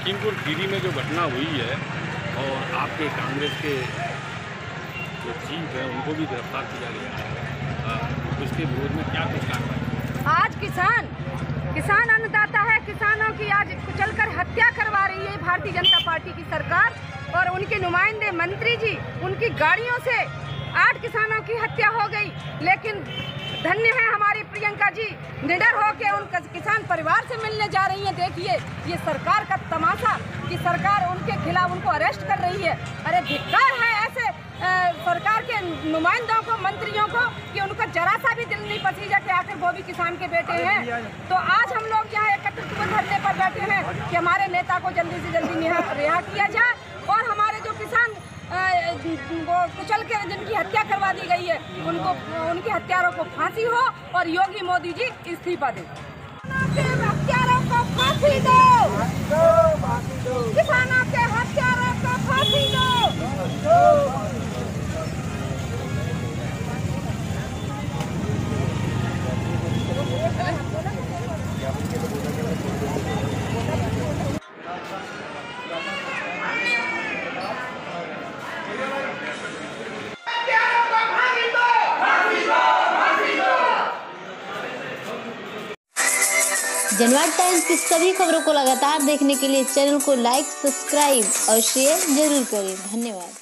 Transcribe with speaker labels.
Speaker 1: लखीमपुर खीरी में जो घटना हुई है और आपके कांग्रेस के जो चीफ है उनको भी गिरफ्तार किया गया, उसके विरोध में क्या कुछ कार्रवाई?
Speaker 2: आज किसान अन्नदाता है, किसानों की आज कुचलकर हत्या करवा रही है भारतीय जनता पार्टी की सरकार और उनके नुमाइंदे मंत्री जी। उनकी गाड़ियों से 8 किसानों की हत्या हो गई, लेकिन धन्य है हमारी प्रियंका जी, निडर होकर उन किसान परिवार से मिलने जा रही हैं। देखिए ये सरकार का तमाशा कि सरकार उनके खिलाफ उनको अरेस्ट कर रही है। अरे धिक्कार है ऐसे सरकार के नुमाइंदों को, मंत्रियों को, कि उनको जरा सा भी दिल नहीं पसीजा कि आखिर वो भी किसान के बेटे हैं। तो आज हम लोग यहाँ एकत्रित हुए धरने पर बैठे हैं कि हमारे नेता को जल्दी से जल्दी रिहा किया जाए और हमारे जो किसान वो कुचल के जिनकी हत्या करवा दी गई है उनको, उनके हत्यारों को फांसी हो और योगी मोदी जी इस्तीफा दें। हत्यारों को फांसी दो, किसानों के हत्यारों को फांसी दो।
Speaker 3: जनवाद टाइम्स की सभी खबरों को लगातार देखने के लिए चैनल को लाइक, सब्सक्राइब और शेयर जरूर करें। धन्यवाद।